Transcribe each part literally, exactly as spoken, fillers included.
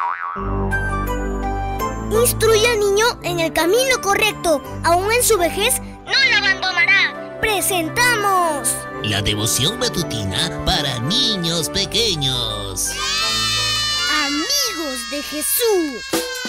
Instruye al niño en el camino correcto. Aún en su vejez no lo abandonará. ¡Presentamos! La devoción matutina para niños pequeños. Amigos de Jesús.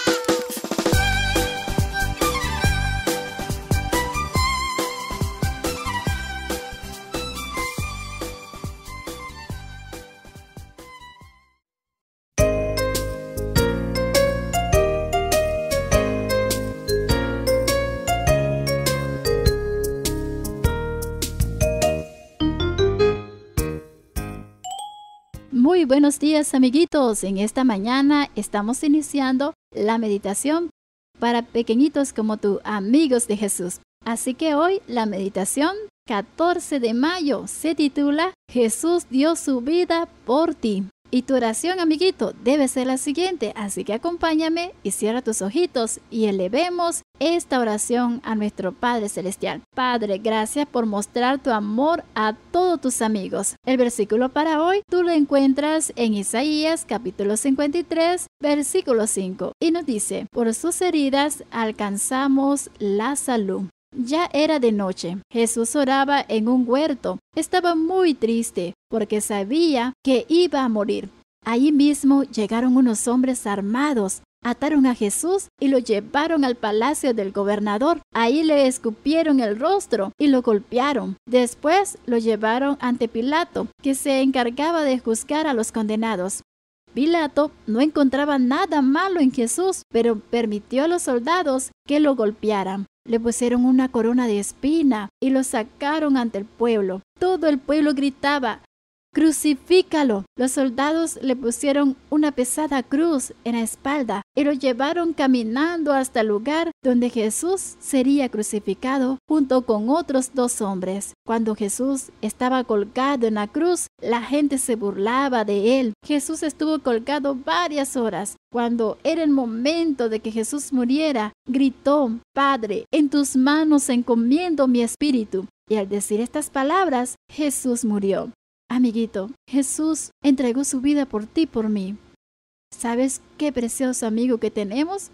Muy buenos días, amiguitos. En esta mañana estamos iniciando la meditación para pequeñitos como tú, amigos de Jesús. Así que hoy la meditación catorce de mayo se titula Jesús dio su vida por ti. Y tu oración, amiguito, debe ser la siguiente. Así que acompáñame y cierra tus ojitos y elevemos esta oración a nuestro Padre Celestial. Padre, gracias por mostrar tu amor a todos tus amigos. El versículo para hoy tú lo encuentras en Isaías capítulo cincuenta y tres, versículo cinco. Y nos dice, por sus heridas alcanzamos la salud. Ya era de noche. Jesús oraba en un huerto. Estaba muy triste porque sabía que iba a morir. Allí mismo llegaron unos hombres armados, ataron a Jesús y lo llevaron al palacio del gobernador. Ahí le escupieron el rostro y lo golpearon. Después lo llevaron ante Pilato, que se encargaba de juzgar a los condenados. Pilato no encontraba nada malo en Jesús, pero permitió a los soldados que lo golpearan. Le pusieron una corona de espina y lo sacaron ante el pueblo. Todo el pueblo gritaba, ¡crucifícalo! Los soldados le pusieron una pesada cruz en la espalda y lo llevaron caminando hasta el lugar donde Jesús sería crucificado junto con otros dos hombres. Cuando Jesús estaba colgado en la cruz, la gente se burlaba de él. Jesús estuvo colgado varias horas. Cuando era el momento de que Jesús muriera, gritó, Padre, en tus manos encomiendo mi espíritu. Y al decir estas palabras, Jesús murió. Amiguito, Jesús entregó su vida por ti y por mí. ¿Sabes qué precioso amigo que tenemos?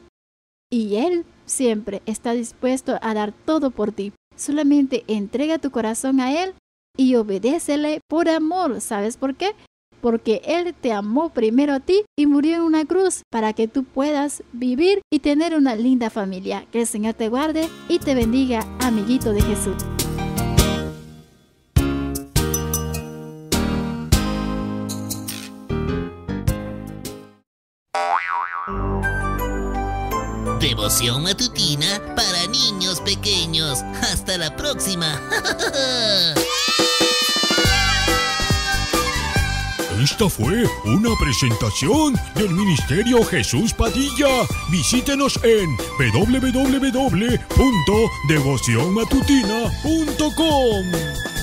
Y Él siempre está dispuesto a dar todo por ti. Solamente entrega tu corazón a Él y obedécele por amor. ¿Sabes por qué? Porque Él te amó primero a ti y murió en una cruz para que tú puedas vivir y tener una linda familia. Que el Señor te guarde y te bendiga, amiguito de Jesús. Devoción matutina para niños pequeños. Hasta la próxima. Esta fue una presentación del Ministerio Jesús Padilla. Visítenos en w w w punto devoción matutina punto com.